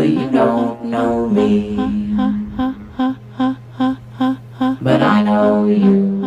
but you don't know me. But I know you.